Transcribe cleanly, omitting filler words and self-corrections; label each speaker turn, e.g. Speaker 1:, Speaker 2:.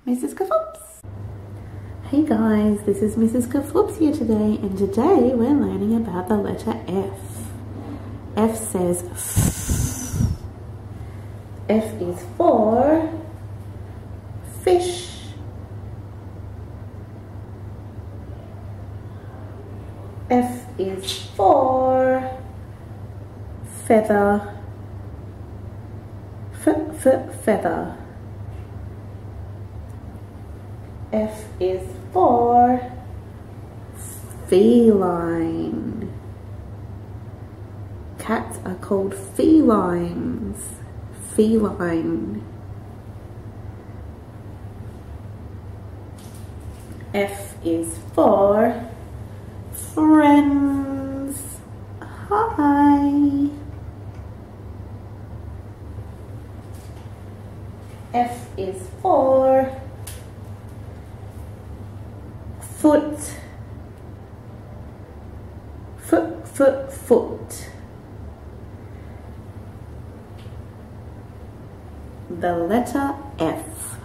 Speaker 1: Mrs. Kafoops. Hey guys, this is Mrs. Kafoops here today, and today we're learning about the letter F. F says F. F is for fish. F is for feather. Feather. F is for feline. Cats are called felines. Feline. F is for friends. Hi. F is for foot. Foot. The letter F.